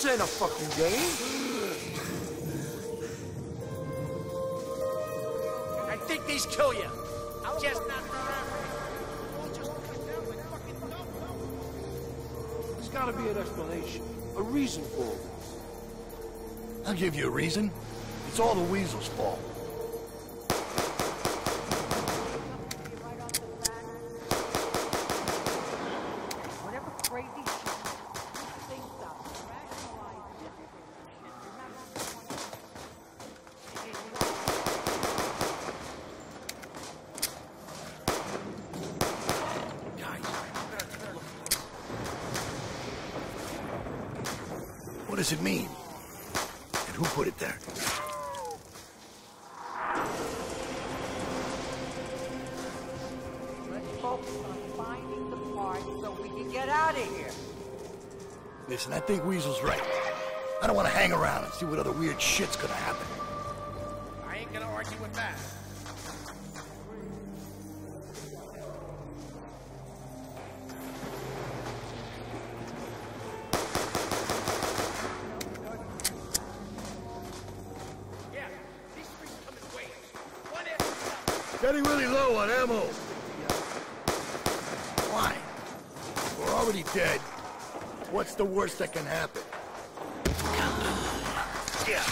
This ain't a fucking game. I think these kill you. Just not forever. There's gotta be an explanation. A reason for all this. I'll give you a reason. It's all the weasel's fault. What does it mean? And who put it there? Let's focus on finding the part so we can get out of here. Listen, I think Weasel's right. I don't want to hang around and see what other weird shit's gonna happen. I ain't gonna argue with that. Getting really low on ammo. Why? We're already dead. What's the worst that can happen? Yeah.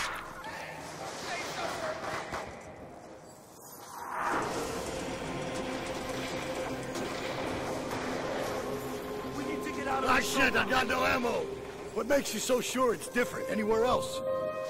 We need to get out of Ah, this. shit, I got no ammo. What makes you so sure it's different anywhere else?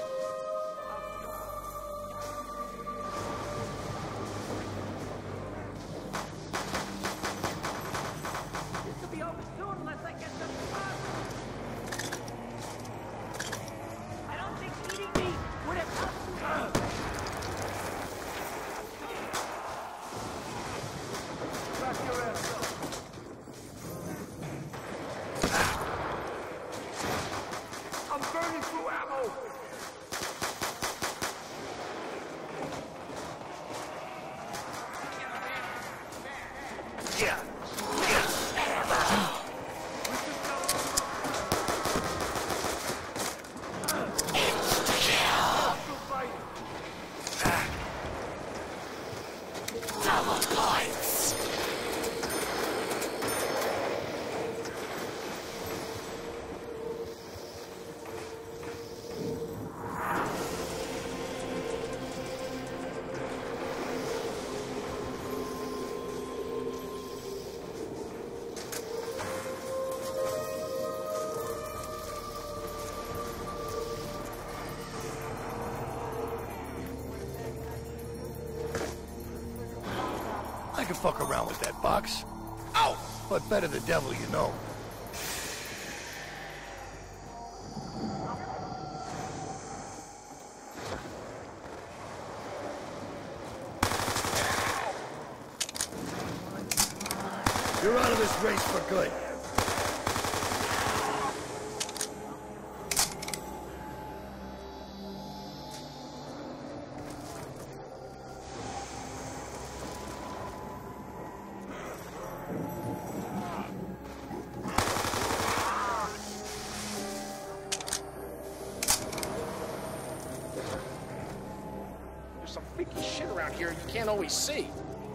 I can fuck around with that box. Ow! But better the devil you know. You're out of this race for good. There's some freaky shit around here you can't always see.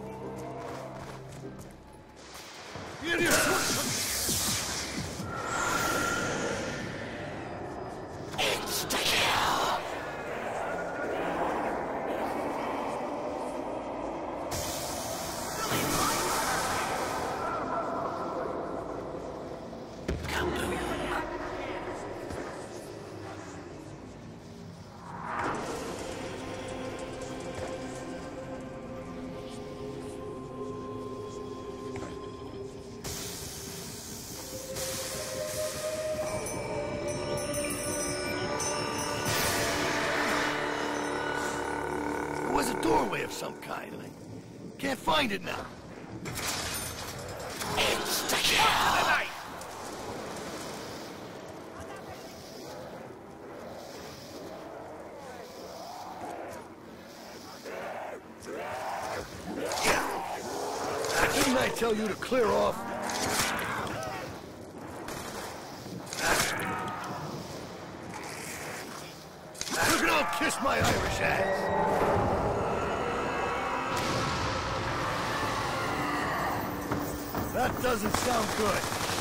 There was a doorway of some kind. I can't find it now. Didn't I tell you to clear off? Kiss my Irish ass. That doesn't sound good.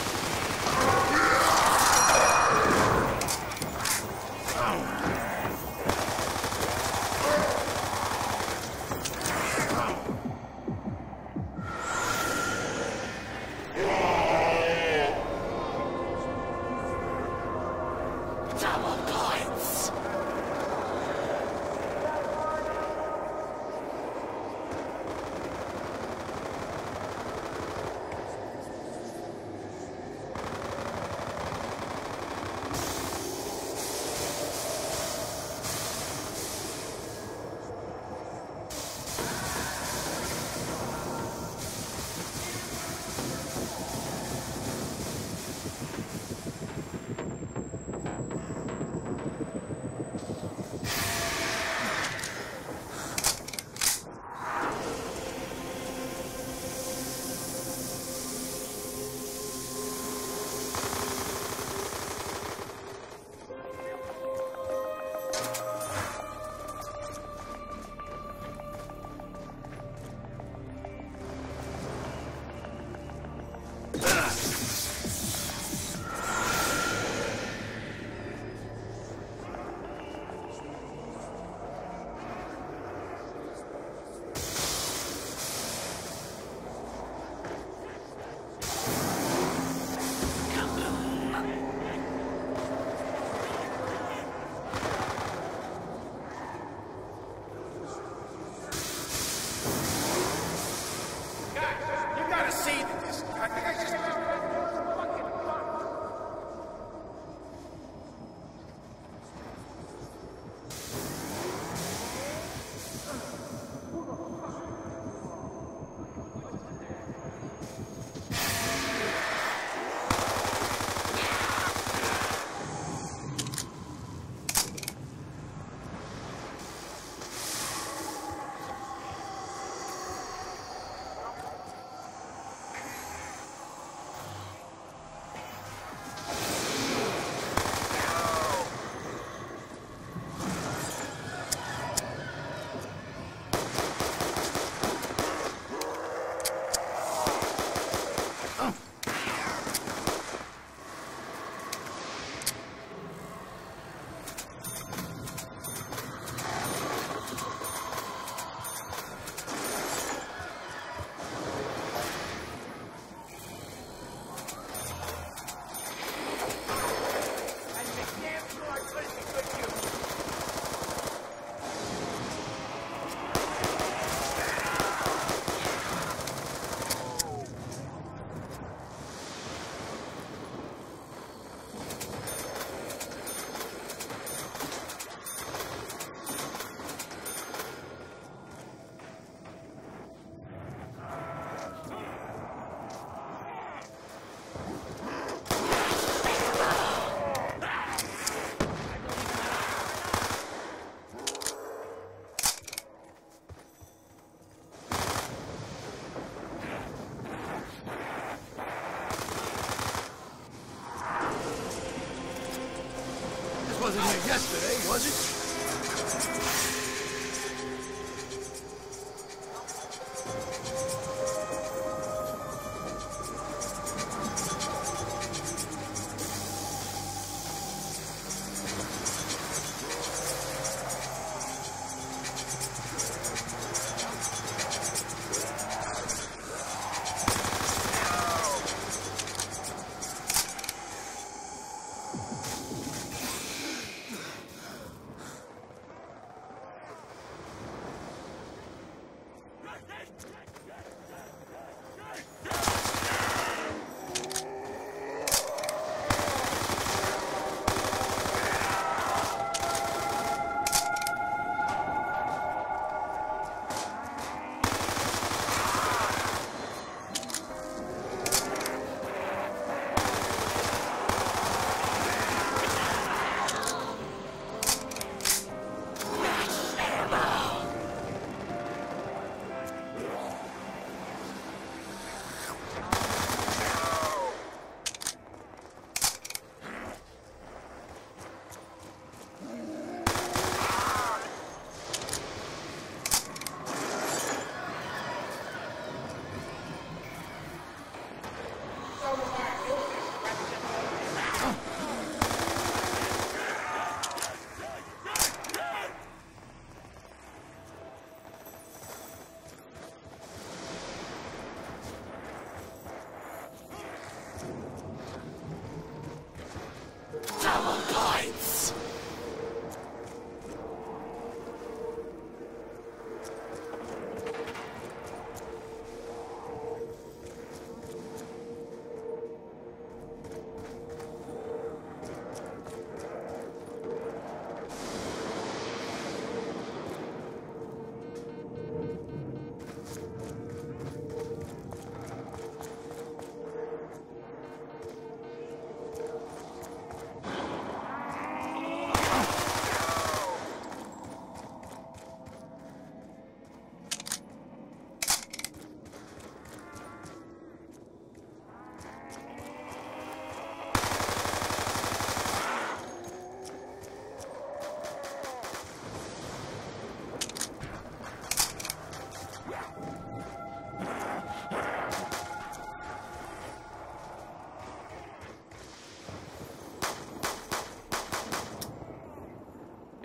Wasn't here yesterday, was it?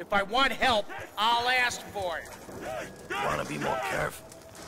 If I want help, I'll ask for it. Wanna be more careful?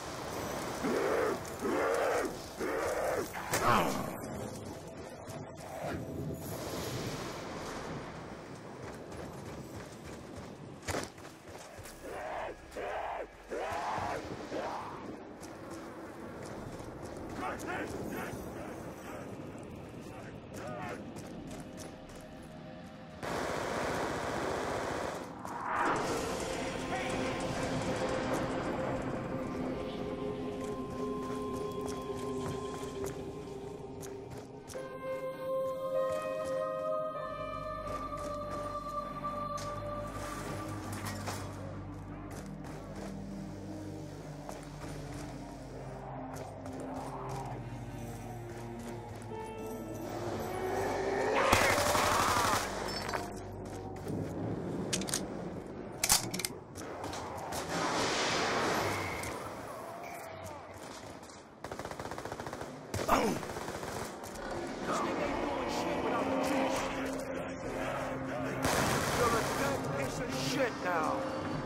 This thing ain't doing shit without the juice. You're a dead piece of shit now.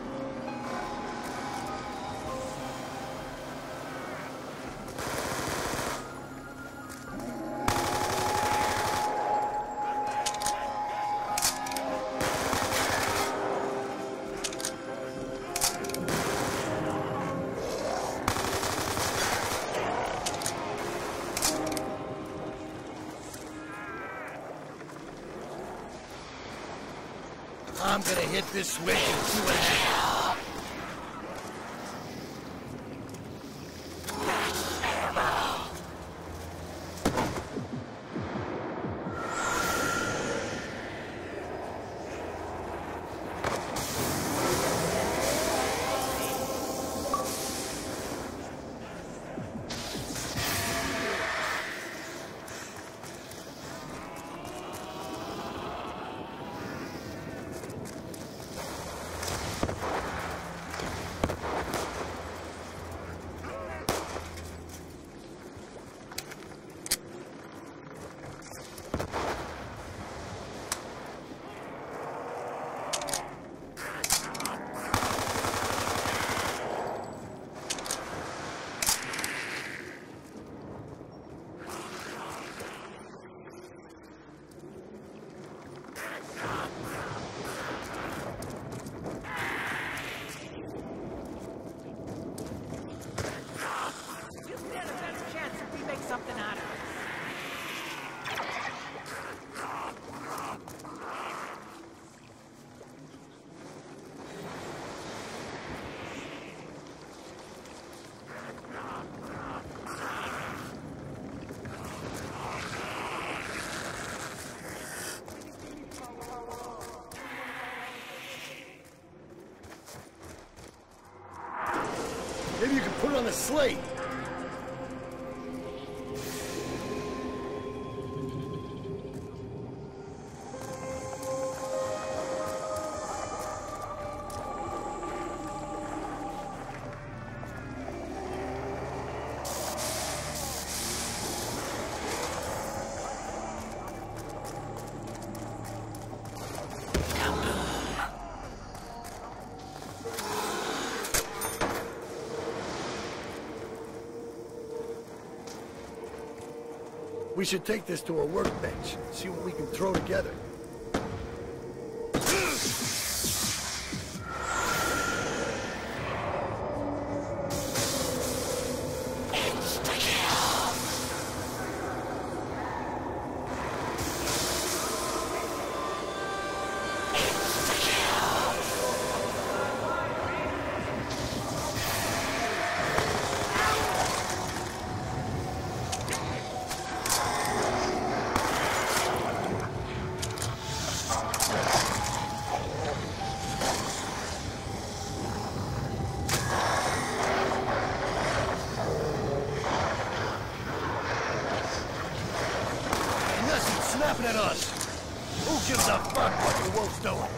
I'm gonna hit this switch and see what happens. You stand a better chance if we make something out of it. Maybe you can put it on the slate. We should take this to a workbench, see what we can throw together. Snapping at us. Who gives a fuck what the wolf's doing?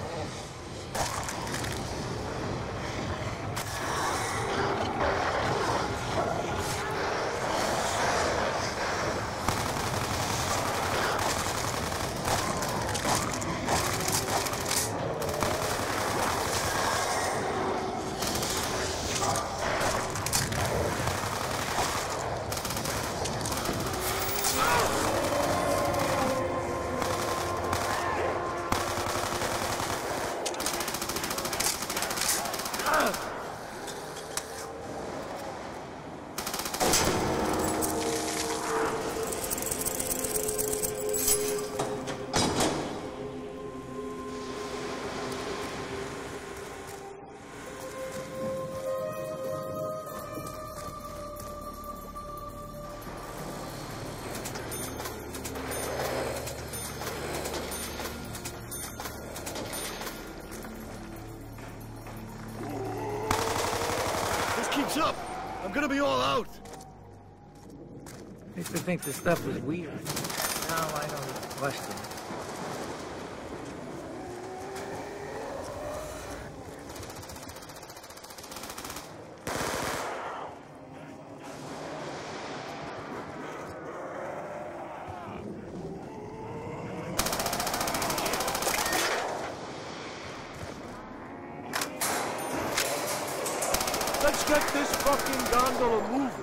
What's up? I'm gonna be all out. I used to think this stuff was weird. Now I don't question it. Let's get this fucking gondola moving.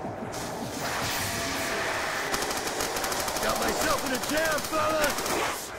Got myself in a jam, fellas!